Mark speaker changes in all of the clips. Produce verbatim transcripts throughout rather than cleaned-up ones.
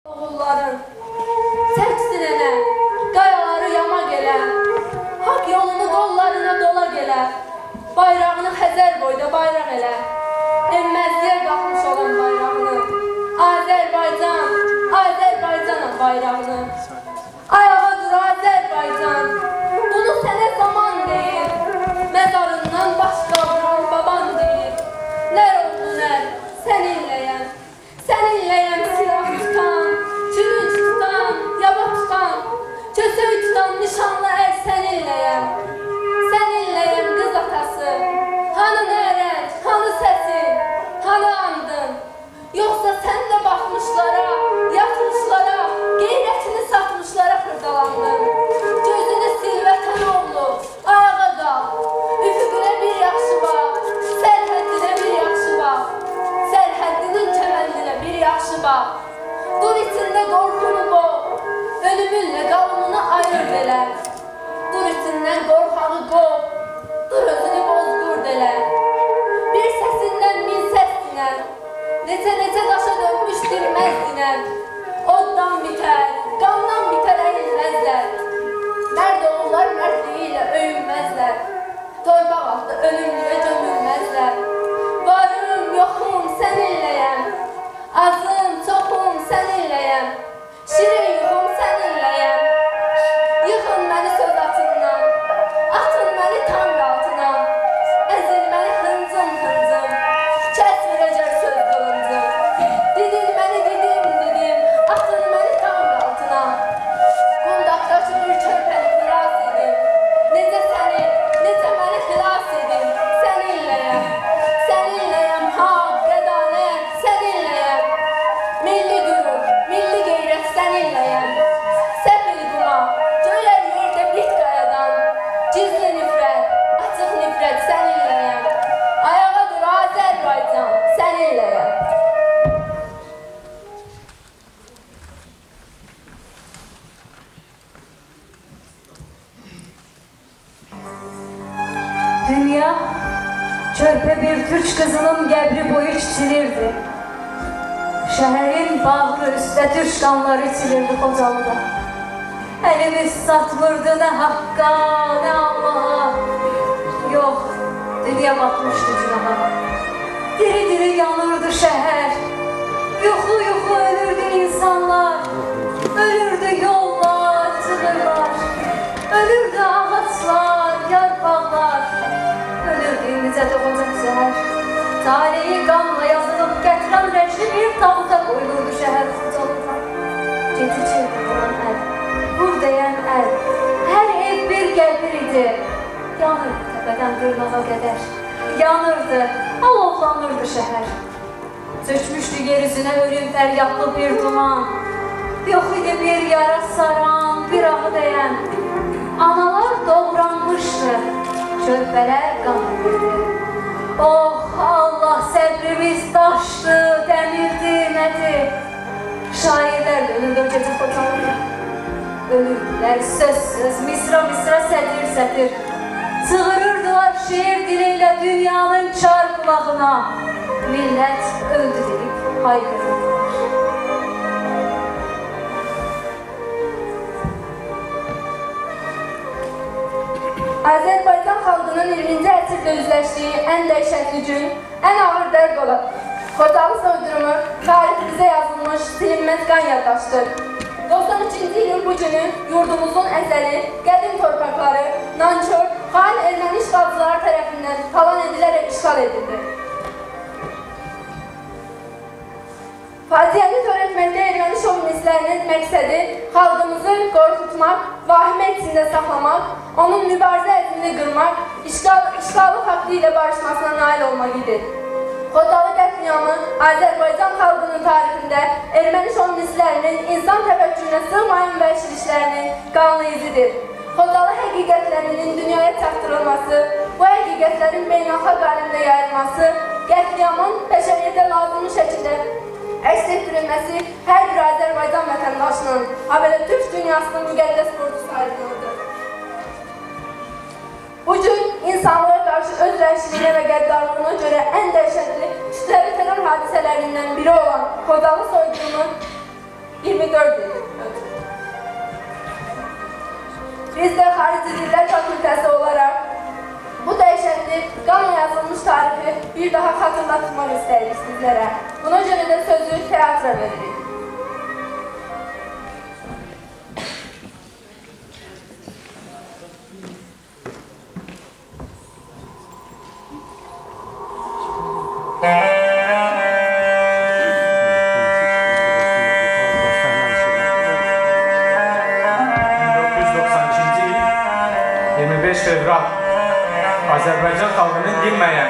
Speaker 1: Oğulların səksinənə, qayaları yamaq elə, hak yolunu qollarına dolaq elə, bayrağını Xəzər boyda bayraq elə, enməzliyə qalxmış olan bayrağını, Azərbaycan, Azərbaycanın bayrağını, ayağa dur Azərbaycan, bunu sənə zaman deyir, məzarından baş qaldıran baban deyir, nər oldu nər, səninləyəm, səninləyəm silah tutan, gülünc tutan, yaba tutan, kösöy tutan nişanlı ər səninləyəm, səninləyəm qız atası, hanı nərəc, hanı səsin, hanı andın, yoxsa sən də baxmışlara, yatmışlara, qeyrətini satmışlara xırdalandın, gözünü sil vətən oğlu, ayağa qal, üfüqünə bir yaxşı bax, sərhəddinə bir yaxşı bax, sərhəddinin kəməndinə bir yaxşı bax, dur içində qorxunu boğ, ölümünlə qalımını ayırd elə, dur içindən qorxağı qov, dur özünü bozqurd elə, bir səsindən min səs dinər, necə-necə daşa dönmüşdür məz dinər, oddan bitər, qandan bitər əyilməzlər, mərd oğullar mərdliyi ilə öyünməzlər, torbaq altı ölümlüyə gömülməzlər, varım, yoxum, səninləyəm, azım, çoxum, səninləyəm, şirin yuxum, səninləyəm, yıxın məni söz atından, atın məni tanq altına, əzil məni hıncım hıncım, kəs verəcək söz qılıncım, didin məni didim didim, atın məni tanq altına, qundaqdaşı bir körpəni xilas edim, necə səni, necə məni xilas edim, səninləyəm, səninləyəm, haqq, ədalət, səninləyəm, milli qürur, milli qeyrət səninləyəm, səfil quma, göyər yerdə bit qayadan, gizli nifrət, açıq nifrət səninləyəm, ayağa dur Azərbaycan, səninləyəm.
Speaker 2: Dünya, körpə bir türk qızının qəbri boyu kiçilirdi. Şəhərin bağrı üstə türk qanları içilirdi Xocalıda. Əlimiz satmırdı nə haqqa, nə Allaha. Yox, dünya batmışdı günaha. Diri-diri yanırdı şəhər. Yuxu-yuxu ölürdü insanlar. Ölürdü yollar, çığırlar. Ölürdü ağaçlar, yarpaqlar. Ölürdü indicə doğacaq zəhər. Taleyi qanla yazılıb qətran rəşli bir tabuta qoyulurdu şəhər Xocalıda. Gecikirdi bulan əl, vur deyən əl. Hər ev bir qəbir idi. Yanırdı təpədən dırnağa qədər. Yanırdı, alovlanırdı şəhər. Çökmüşdü yer üzünə ölüm fəryadlı bir duman. Yox idi bir yara saran, bir ağı dəyən. Analar doğranmışdı, körpələr qanırdı. Oh Allah, səbrimiz daşdı, dəmirdi, nədir? Şairlər də ölürdü gecə Xocalıda. Ölürdülər söz-söz, misra-misra, sətir-sətir. Çığırırdılar şeir diliyle dünyanın çar kulağına. Millət öldü deyib haykırırdılar.
Speaker 1: Azərbaycan xalqının iyirminci əsrdə üzləşdiyi ən dəhşətli gün, ən ağır dərd olan Xocalı soyqırımı tariximizə yazılmış silinməz qan yaddaşdır. doxsan üçüncü ilin bu günü yurdumuzun əzəli, qədim torpaqları, nankör, xain erməni işğalçıları tərəfindən talan edilərək işğal edildi. Faciəni törətməkdə erməni şovinistlərinin məqsədi xalqımızı qorxutmaq, vahimə içində saxlamaq, onun mübarizə əzmini qırmaq, işğal, işğalı faktı ilə barışmasına nail olmaq idi. Xocalı qətliamı Azərbaycan xalqının tarixində erməni şovinistlərinin insan təfəkkürünə sığmayan vəhşiliklərinin qanlı izidir. Xocalı həqiqətlərinin dünyaya çatdırılması, bu həqiqətlərin beynəlxalq aləmdə yayılması, qətliamın bəşəriyyətə lazımlı şəkildə əks etdirilməsi hər bir Azərbaycan vətəndaşının, habelə Türk dünyasının müqəddəs borcu sayılmalıdır. Bugün insanlığa qarşı öz vəhşiliyinə və qəddarlığına görə ən dəhşətli kütləvi terror hadisələrindən biri olan Xocalı soyqırımı iyirmi dörd il. Biz də Xarici Dillər Fakültəsi olaraq bu dəhşətli, qanla yazılmış tarihi bir daha xatırlatmaq istəyirik sizlərə. Buna görə də sözü teatra veririk.
Speaker 3: Fevral, Azərbaycan xalqının dinməyən,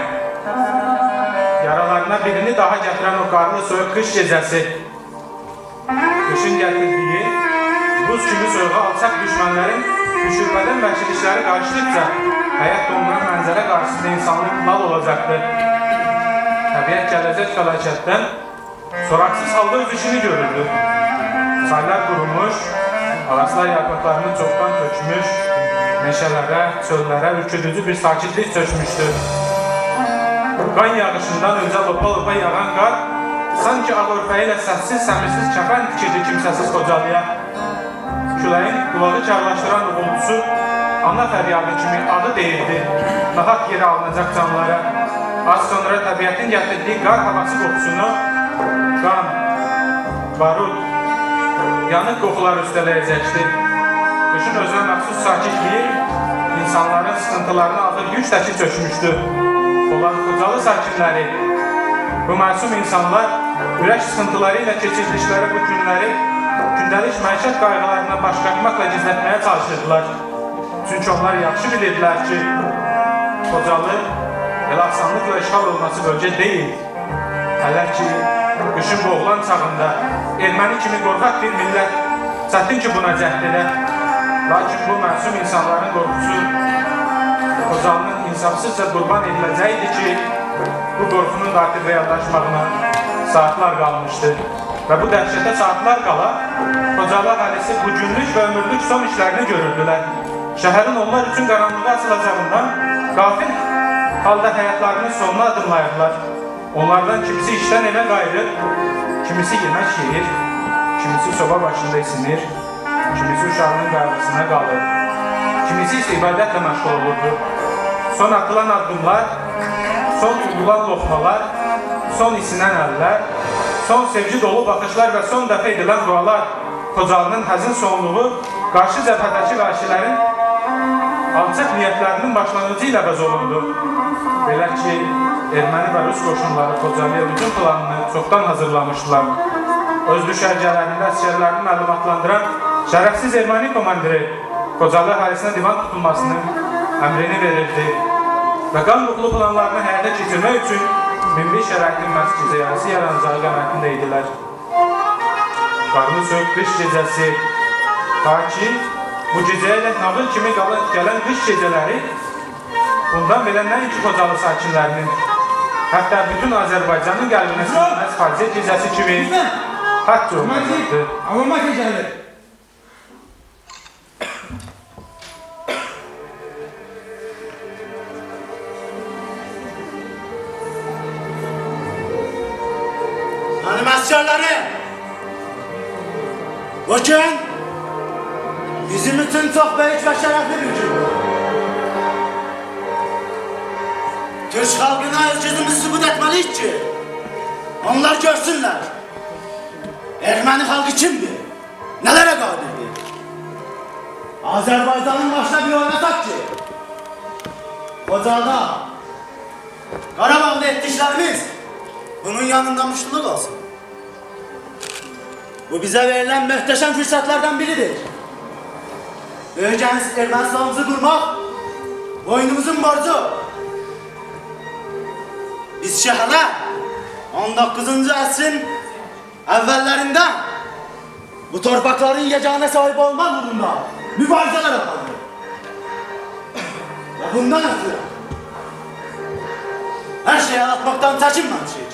Speaker 3: yaralarına birini daha gətirən o qarlı soyuq qış gecəsi, qışın gətirdiyi, buz kimi soyuğa alçaq düşmənlərin düşürmədən vəhşilikləri qarşıdıqca həyat donuran mənzərə qarşısında insanlıq lal olacaqdır. Təbiət gələcək fəlakətdən soraksız halda öz işini görürdü. Çaylar qurumuş, ağaclar yarpaqlarını çoxdan tökmüş, meşələrə, çöllərə ürküdücü bir sakitlik çökmüşdü. Qan yağışından öncə lopa-lopa yağan qar sanki ağ örpəyi ilə səssiz, səmirsiz kəfən dikirdi kimsəsiz qocalıya. Küləyin qulağı karlaşdıran uğultusu ana fəryadı kimi adı deyildi, nahaq yeri alınacaq canlara. Az sonra təbiətin gətirdiyi qar havası qoxusunu qan, barud, yanıq qoxular üstələyəcəkdi. Qışın özünə məxsus sakitliyi insanların sıxıntılarına ağır yük təki çökmüşdü. Olan Xocalı sakinləri, bu məsum insanlar ürək sıxıntıları ilə keçirdikləri bu günləri gündəlik məişət qayğılarına baş qatmaqla gizlətməyə çalışırdılar. Çünki onlar yaxşı bilirdilər ki, Xocalı elə asanlıqla işğal olması bölgə deyil. Hələ ki, qışın boğulan çağında erməni kimi qorxaq bir millət çətin ki, buna cəhd edər. Lakin bu məsum insanların qorxusu Xocalının insafsızca qurban ediləcəkdir ki, bu qorxunun da artıq reallaşmağına saatlar qalmışdı. Və bu dəhşətə saatlar qala, Xocalı əhalisi bu günlük və ömürlük son işlərini görürdülər. Şəhərin onlar üçün qaranlığa açılacağından qafil halda həyatlarının sonuna adımlayırdılar. Onlardan kimisi işdən evə qayıdır, kimisi yemək yeyir, kimisi soba başında isinir, kimisi uşağının qayğısına qalır, kimisi isə ibadətlə məşğul olurdu. Son atılan addımlar, son udulan loxmalar, son isinən əllər, son sevgi dolu baxışlar və son dəfə edilən dualar Xocalının həzin sonluğu qarşı cəbhədəki vəhşilərin alçaq niyyətlərinin başlanğıcı ilə bəz olundu. Belə ki, erməni və rus qoşunları Xocalıya hücum planını çoxdan hazırlamışdılar. Öz düşərgələrində əsgərlərini məlumatlandıran şərəfsiz erməni komandiri Xocalı əhalisinə divan tutulmasının əmrini verirdi və qan ruhlu planlarını həyata keçirmək üçün minbir şərəfli məscid ziyarəsi yaranacağı qənaətində idilər. Qarlı soyuq qış gecəsi, ta ki, bu gecəyə də nağıl kimi gələn qış gecələri bundan belə nəinki Xocalı sakinlərinin, hətta bütün Azərbaycanın qəlbinə sığınmaz faciə gecəsi kimi haqq olmalıdır.
Speaker 4: Avama gecəli.
Speaker 5: Animasyonları bu gün bizim için çok büyük ve şerefli bir gün. Türk halkına özcüzümüzü sübut etmeliyiz ki onlar görsünler Ermeni halkı kimdir, nelere kadirdir. Azerbaycan'ın başına bir oynasak ki Xocal'da, Qarabağ'da ettiklerimiz bunun yanında muşluluk olsun. Bu bize verilen muhteşem fırsatlardan biridir. Böyük Ermənistanımızı kurmak boynumuzun borcu. Biz şehre on dokuzuncu əsrin evvellerinde bu torpakların yegane sahip olmak uğrunda mübarizələr apardı. Ve bundan ötürü her şeyi anlatmaktan çekinmemişik.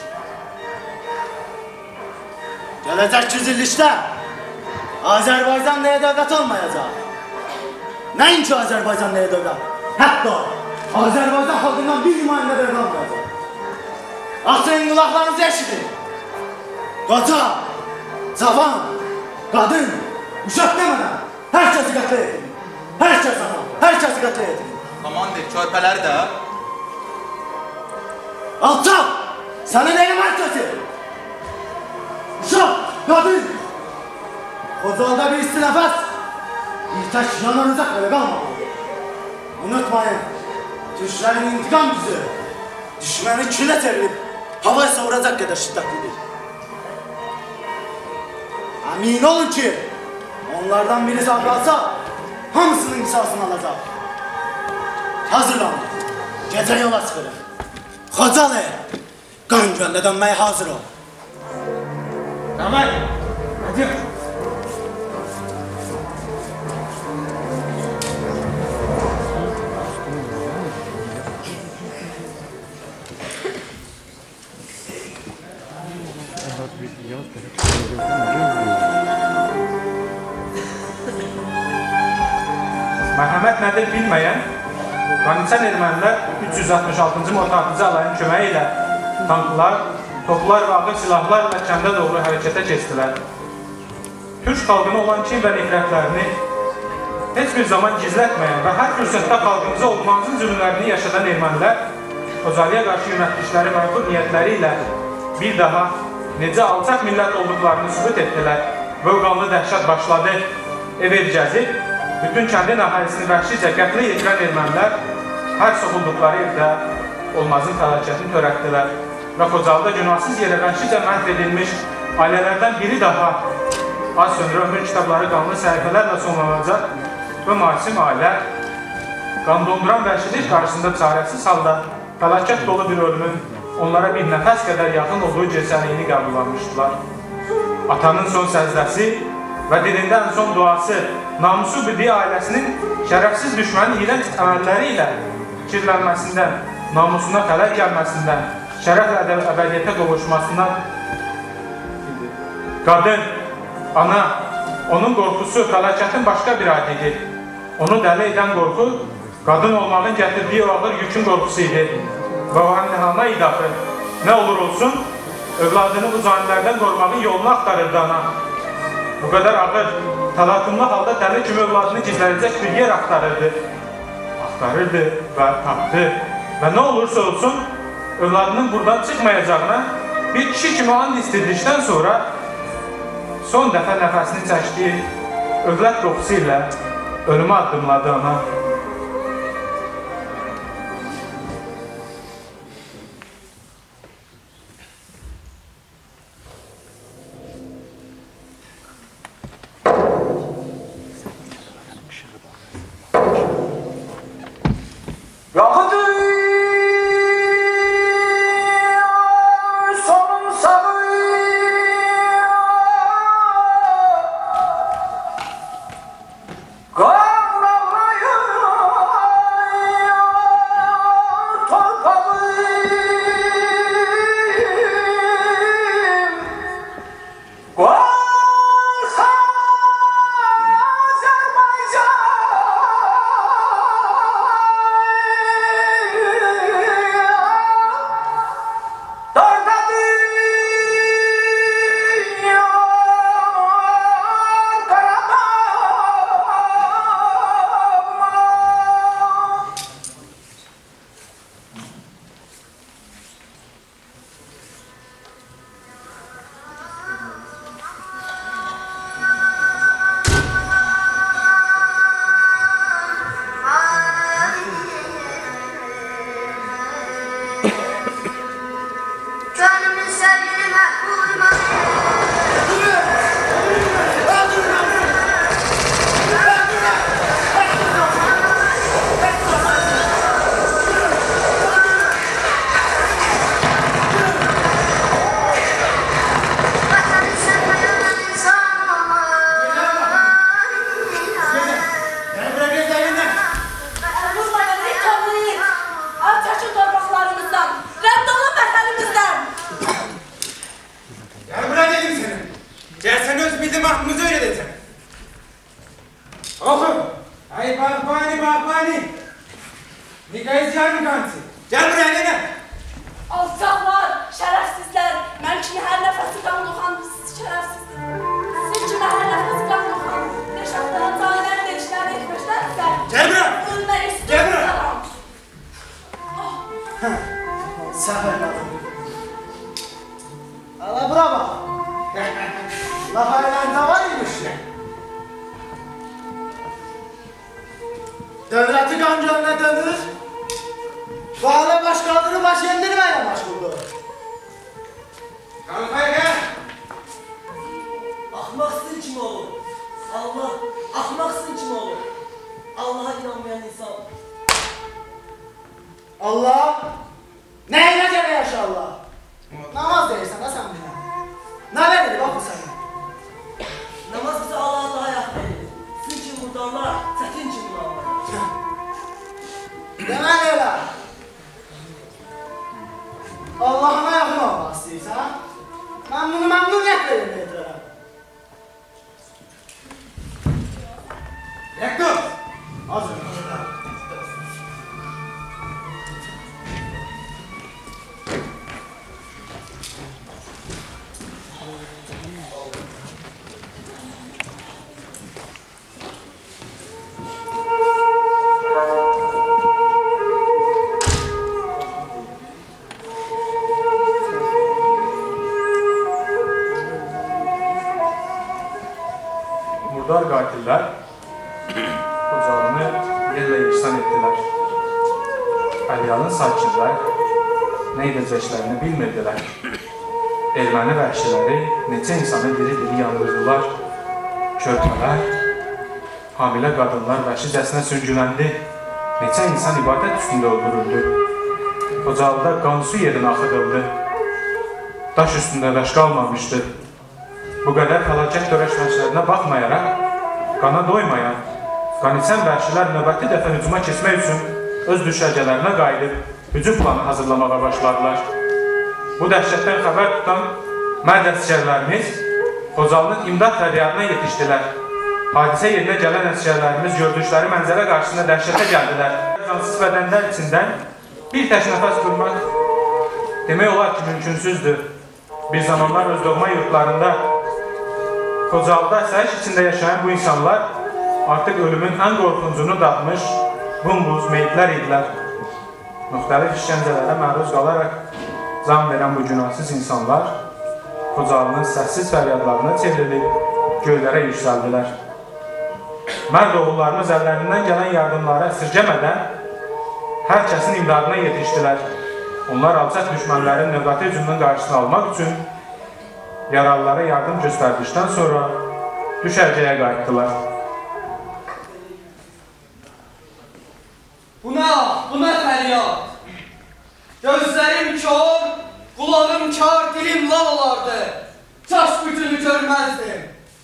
Speaker 5: Gelecek yüzyılda Azerbaycan neye devlet olmayacak. Neyinki Azerbaycan neye devlet? Hatta Azerbaycan halkından bir nümayəndə devlet olmayacak. Açın kulaklarınızı eşidin. Koca, cavan, Qadın, uşaq demədən hər kəsi qətlə edin. Hər kəs ana, hər kəsi qətlə edin.
Speaker 4: Komandir, körpələri də.
Speaker 5: Alçaq, sənin neyim hər kəsi? Uşaq, qadın. Xocalda bir isti nəfəs, bir tək yanınıza belə qalmamalıdır. Unutmayın, türklərin intiqam gücü düşməni külə çevirib havaya savuracaq qədər şiddətlidir. Əmin olun ki, onlardan biri sağ qalsa, hamısının qisasını alacaq. Hazırlanın, gecə yola çıxırıq. Xocalı, qan göndə dönməyə hazır ol.
Speaker 3: Tamam, hadi. Mərhəmət nədir bilməyən, Qaniçən ermənilər üç yüz altmış altıncı motardıcı alayın köməyi ilə tanklar, toplar və ağır silahlarla kəndə doğru hərəkətə keçdilər. Türk xalqına olan kin və nifrətlərini heç bir zaman gizlətməyən və hər fürsətdə xalqımıza olmazın zülmlərini yaşadan ermənilər Xocalıya qarşı yönətdikləri məqbul niyyətləri ilə bir daha necə alçaq millət olduqlarını sübut etdilər. Vövqanlı dəhşət başladı. Ev elcəzi, bütün kəndin əhalisini vəhşicə qətlə yetirən ermənilər hər soxulduqları evdə olmazın fəlakətini törətdilər və Xocalıda günahsız yerə vəhşicə məhv edilmiş ailələrdən biri daha az sonra ömür kitabları qanlı səhifələrlə sonlanacaq və masum ailə qan donduran vəhşilik qarşısında çarəsiz halda fəlakət dolu bir ölümün onlara bir nəfəs qədər yaxın olduğu cəsəliyini qəbullanmışdılar. Atanın son səzdəsi və dilində ən son duası namusu bildiyi ailəsinin şərəfsiz düşmənin iyrənc əməlləri ilə kirlənməsindən, namusuna xələl gəlməsindən, şərəflə əbədiyyətə qovuşmasından qadın, ana, onun qorxusu fəlakətin başqa bir adidir. Onu dəli edən qorxu, qadın olmağın gətirdiyi o ağır yükün qorxusu idi. Və o əmnihana idafı, nə olur olsun, övladını bu zanilərdən qorumağın yolunu axtarırdı ana. Bu qədər ağır, təlatümlü halda dəli kimi övladını gizlədəcək bir yer axtarırdı. Axtarırdı və tapdı. Və nə olursa olsun, övladının buradan çıxmayacağına bir kişi kimi and istirdikdən sonra son dəfə nəfəsini çəkdiyi övlad qoxusu ilə ölümə addımladı ana.
Speaker 1: Alçaqlar, şərəfsizlər, mən kimi hər nəfəsi qan qoxan şərəfsizdir. Siz kimi
Speaker 6: Allah'a nefes bırakmadan, yaşamdan tanelerin de işlerini etmişlerse,
Speaker 5: Cemre!
Speaker 6: ölmek istiyorum.
Speaker 5: Cemre! Səfər lazım. Ala bura bax. Laf aylarında var imiş. Dövləti qan gölünə dönür. Bu hala baş qaldırı baş yendirməklə məşğuldur.
Speaker 3: Kanka gel.
Speaker 7: Ahmaksın kim olur? Allah, ahmaksın kim olur? Allah'a inanmayan insan.
Speaker 5: Allah neyine göre yaşa Allah? Namaz deyirsən ha sən bizə. Nə verir bax bu sənə?
Speaker 7: Namaz bize Allah'a daha yakın edilir. Sizin için buradanlar, çetin için bulanlar.
Speaker 5: Deməli elə. Allah'ına yaxın olmaq istəyirsən? Mən bunu məmnuniyyətlə yerinə yetirərəm.
Speaker 3: Rektor. Hazır. Murdar katiller Xocalını yerlə yeksan etdilər. Əliyanın sakinlər nə edəcəklərini bilmirdilər. Erməni vəhşiləri neçə insanı diri-diri yandırdılar. Körpələr, hamilə qadınlar vəhşicəsinə sürgüləndi. Neçə insan ibadət üstündə öldürüldü. Xocalıda qan su yerinə axıdıldı. Daş üstündə daş qalmamışdı. Bu qədər fəlakət törəşməklərinə baxmayaraq, qana doymayan, qanisən vəhşilər növbəti dəfə hücuma keçmək üçün öz düşərgələrinə qayıdıb, hücum planı hazırlamağa başladılar. Bu dəhşətdən xəbər tutan mərd əsgərlərimiz Xocalının imdad fəryadına yetişdilər. Hadisə yerinə gələn əsgərlərimiz gördükləri mənzərə qarşısında dəhşətə gəldilər. Cansız bədənlər içindən bir tək nəfəs durmaq demək olar ki, mümkünsüzdür. Bir zamanlar öz doğma yurtlarında Xocalıda əsəyiş içində yaşayan bu insanlar artıq ölümün ən qorxuncunu dadmış bumbuz meyitlər idilər. Müxtəlif işgəncələrə məruz qalaraq can verən bu günahsız insanlar Xocalının səssiz fəryadlarına çevrilib göylərə yüksəldilər. Mərd oğullarımız əllərindən gələn yardımları əsirgəmədən hər kəsin imdadına yetişdilər. Onlar alçaq düşmənlərin növbəti hücumunun qarşısını almaq üçün yaralılara yardım göstərdikdən sonra düşərgəyə qayıtdılar.
Speaker 8: Bu nə? Bu nə fəryad? Gözlərim kör, qulağım kar, dilim lal olardı. Kaş gücünü görməzdim.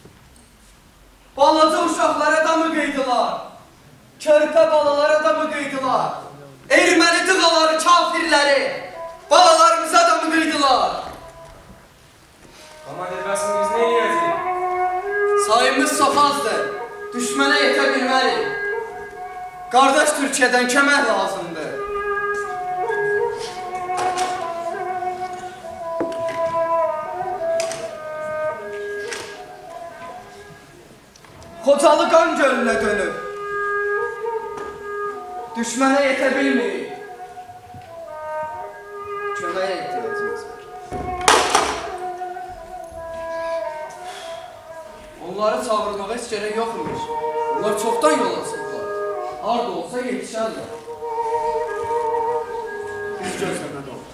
Speaker 8: Balaca uşaqlara da mı qıydılar? Körpə balalara da mı qıydılar? Erməni dığaları, kafirləri balalarımıza da mı qıydılar?
Speaker 9: Ama dəvəsimiz nə yiyəcək?
Speaker 8: Sayımız çox azdır, düşmənə yetə bilmərik. Qardaş Türkiyədən kömək lazımdır. Xocalı qan gölünə dönüb. Düşmənə yetə bilmirik. Köməyə ihtiyacımız var. Onları çağırmağa heç gərək yoxmuş. Onlar çoxdan yola çıxdılar. Harada olsa yetişərlər. Biz gözləmədə olduq.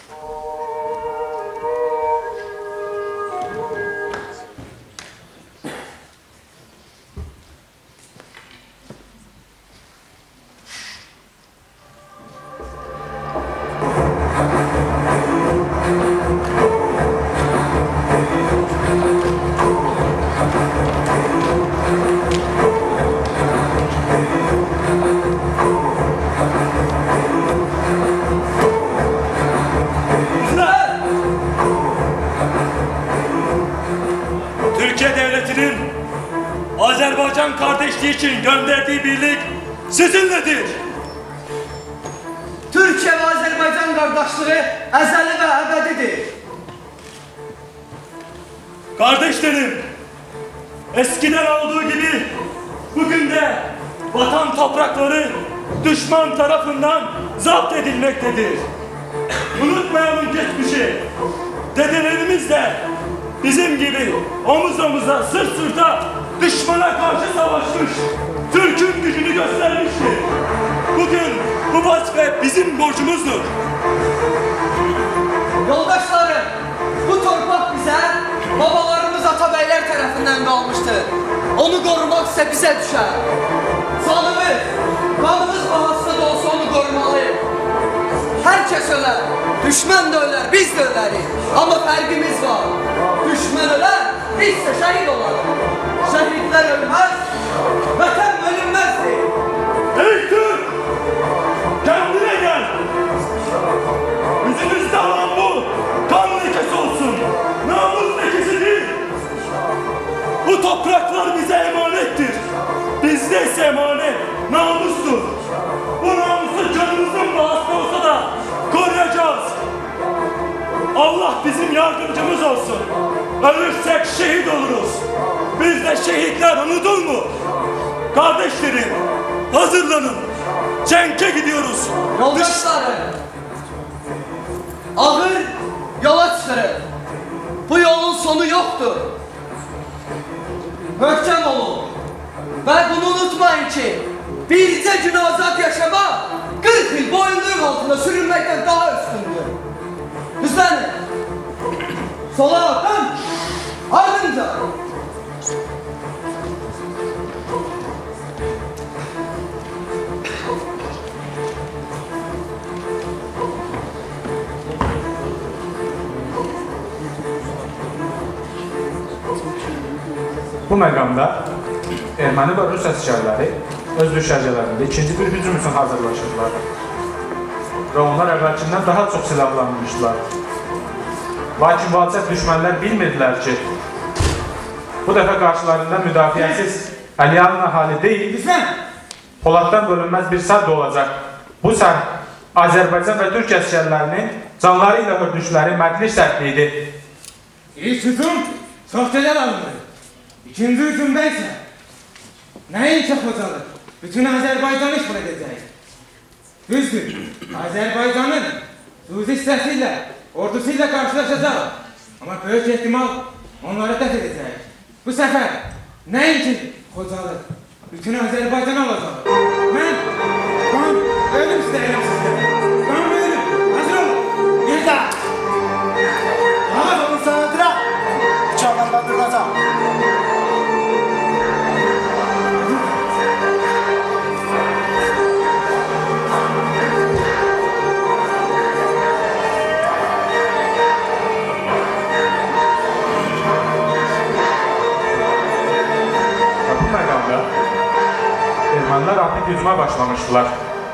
Speaker 10: Azerbaycan kardeşliği için gönderdiği birlik sizinledir.
Speaker 8: Türkiye ve Azerbaycan kardeşliği əzəli ve ebedidir.
Speaker 10: Kardeşlerim, eskiden olduğu gibi bugün de vatan toprakları düşman tarafından zapt edilmektedir. Unutmayalım geçmişi. Dedelerimiz de bizim gibi omuz omuza, sırt sırta düşmana karşı savaşmış, Türk'ün gücünü göstermiştir. Bugün bu vazife bizim borcumuzdur.
Speaker 8: Yoldaşlarım, bu torpaq bize babalarımız atabeyler tarafından kalmıştır. Onu korumak ise bize düşer. Sanımız, kanımız bahasına da olsa onu korumalıyız. Herkes öler, düşman da öler, biz de öleriz. Ama farkımız var. Düşman öler, biz de şehit olalım. Şehitler ölmez, vatan bölünmezdir.
Speaker 10: Ey Türk! Kendine gel! Yüzümüzde olan bu kan lekesi olsun, namus lekesi değil. Bu topraklar bize emanettir. Bizde ise emanet namustur. Bu namusu canımızın bahasına olsa da koruyacağız. Allah bizim yardımcımız olsun. Ölürsek şehit oluruz. Biz de şehitler unutulur mu? Kardeşlerim, hazırlanın. Cenk'e gidiyoruz.
Speaker 8: Yoldaşlarım, ağır yola çıkarın. Bu yolun sonu yoktur. Möhkem olun. Ve bunu unutmayın ki birce gün azad yaşamak kırk yıl boyunluk altında sürünmekten daha üstündür. Hızlanın. Sola bakın. Ardınca.
Speaker 3: Bu məqamda erməni və rus əsgərləri öz düşərgələrində ikinci bir hücum üçün hazırlaşırdılar və onlar əvvəlkindən daha çox silahlanmışdılar. Lakin bu alçaq düşmənlər bilmirdilər ki, bu dəfə qarşılarında müdafiəsiz əliyalın əhali deyil, Poladdan bölünməz bir sərd olacaq. Bu sərd Azərbaycan və Türk əsgərlərinin canları ilə hördükləri məclis sərtliyidir.
Speaker 9: İlk hücum çox gözəl alınır. İkinci hücumda ise neyince Xocalı bütün Azerbaycan'ı işgal edecek. Düzdür, Azerbaycan'ın Suudi hissesiyle, ordusuyla karşılaşacak. Ama büyük ihtimal onları def edecek. Bu sefer neyince Xocalı bütün Azerbaycan'ı alacak. Ben, ben ölüm isterim sizden. Ben ölüm. Hazır olun.
Speaker 5: Bir daha. Ama bunu sana dıra. Bıçağından bandırılacağım.
Speaker 3: Ermənilər artıq hücuma başlamışdılar.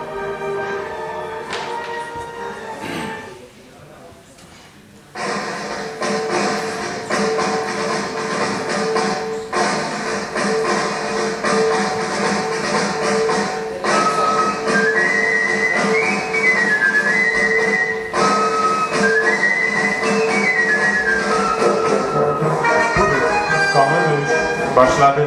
Speaker 3: Qanlı döyüş başladı.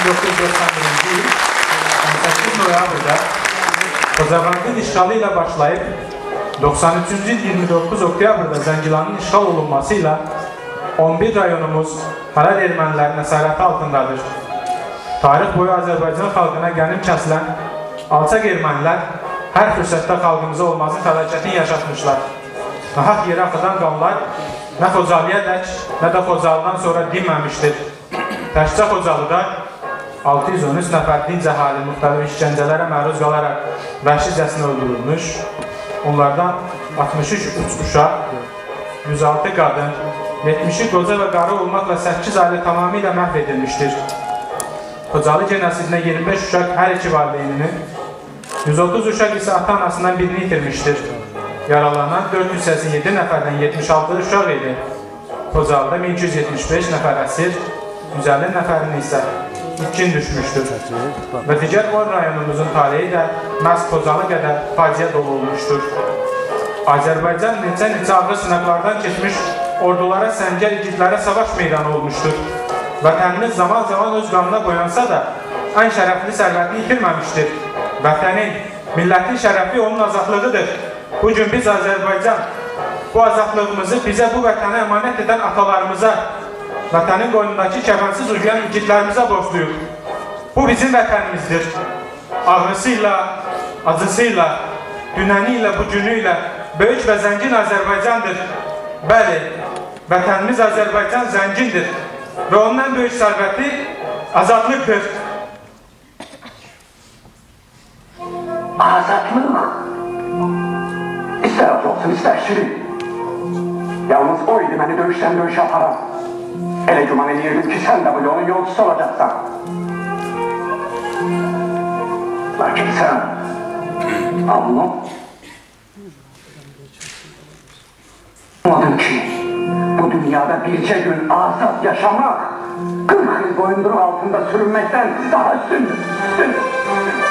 Speaker 3: dokuz yüz doxsan birinci il on səkkiz noyabrda Xocavəndin işğalı ilə başlayıb doxsan üçüncü il iyirmi doqquz oktyabrda Zəngilanın işğal olunmasıyla on bir rayonumuz hələ ermənilərin əsarəti altındadır. Tarix boyu Azərbaycan xalqına qənim kəsilən alçaq ermənilər hər fürsətdə xalqımıza olmazın fəlakətini yaşatmışlar. Nahaq yerə axıdan qanlar nə Xocalıya dək, nə də Xocalıdan sonra dinməmişdir. Təkcə Xocalıda altı yüz on üç nəfər dinc əhali müxtəlif işgəncələrə məruz qalaraq vəhşicəsinə öldürülmüş, onlardan altmış üç uşaq, yüz altı qadın, yetmişi qoca və qarı olmaqla səkkiz ailə tamamilə məhv edilmişdir. Xocalı genosidinə iyirmi beş uşaq hər iki valideyninin, yüz otuz uşaq isə ata-anasından birini itirmişdir. Yaralanan dörd yüz səksən yeddi nəfərdən yetmiş altı uşaq idi. Xocalıda min iki yüz yetmiş beş nəfər əsir, yüz əlli nəfərin isə itkin düşmüşdür. Və digər on rayonumuzun taleyi də məhz Xocalı qədər faciə dolu olmuşdur. Azərbaycan neçə-neçə ağır sınaqlardan keçmiş ordulara, səngər igidlərə savaş meydanı olmuşdur. Vətənimiz zaman-zaman öz qanına boyansa da ən şərəfli sərvətini itirməmişdir. Vətənin, millətin şərəfi onun azadlığıdır. Bugün biz Azərbaycan bu azadlığımızı bizə bu vətənə əmanət edən atalarımıza, vətənin qoynundakı kəfənsiz uyuyan igidlərimizə borcluyuq. Bu bizim vətənimizdir. Ağrısıyla, acısıyla, dünəniyle, bugünüyle böyük və zəngin Azərbaycandır. Bəli, vətənimiz Azərbaycan zəngindir və onun ən böyük sərvəti azadlıqdır.
Speaker 11: Azadlıq İstər az olsun, istər şirin. Yalnız o idi məni döyüşdən döyüşə aparan. Elə güman edirdim ki, sən də bu yolun yolcusu olacaqsan. Lakin sən, anladın? Anladın ki, bu dünyada bircə gün azad yaşamaq, qırx il boyunduruq altında sürünməkdən daha üstündür, üstündür.